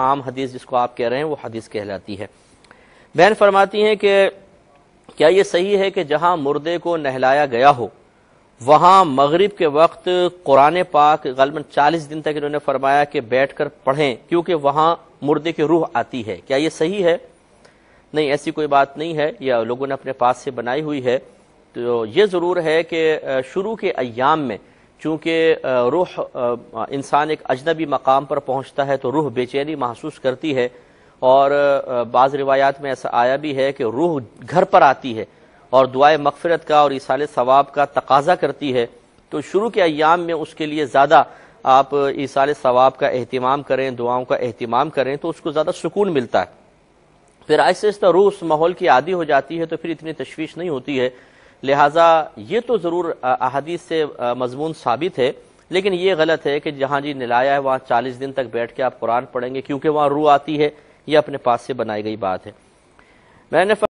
عام حدیث جس کو آپ کہہ رہے ہیں وہ حدیث کہلاتی ہے۔ بہن فرماتی ہیں کہ کیا یہ صحیح ہے کہ جہاں مردے کو نہلایا گیا ہو وہاں مغرب کے وقت قرآن پاک غالباً 40 دن تک انہوں نے فرمایا کہ بیٹھ کر پڑھیں کیونکہ وہاں مردے کی روح آتی ہے، کیا یہ صحیح ہے؟ نہیں، ایسی کوئی بات نہیں ہے، یا لوگوں نے اپنے پاس سے بنائی ہوئی ہے۔ تو یہ ضرور ہے کہ شروع کے ایام میں چونکہ روح انسان ایک اجنبی مقام پر پہنچتا ہے تو روح بے چینی محسوس کرتی ہے، اور بعض روایات میں ایسا آیا بھی ہے کہ روح گھر پر آتی ہے اور دعائے مغفرت کا اور ایصال ثواب کا تقاضا کرتی ہے، تو شروع کے ایام میں اس کے لیے زیادہ آپ ایصال ثواب کا اہتمام کریں، دعاؤں کا اہتمام کریں تو اس کو زیادہ سکون ملتا ہے۔ پھر آہستہ آہستہ روح اس ماحول کی عادی ہو جاتی ہے تو پھر اتنی تشویش نہیں ہوتی ہے، لہٰذا یہ تو ضرور احادیث سے مضمون ثابت ہے، لیکن یہ غلط ہے کہ جہاں جی نلایا ہے وہاں 40 دن تک بیٹھ کے آپ قرآن پڑھیں گے کیونکہ وہاں روح آتی ہے، یہ اپنے پاس سے بنائی گئی بات ہے۔ میں نے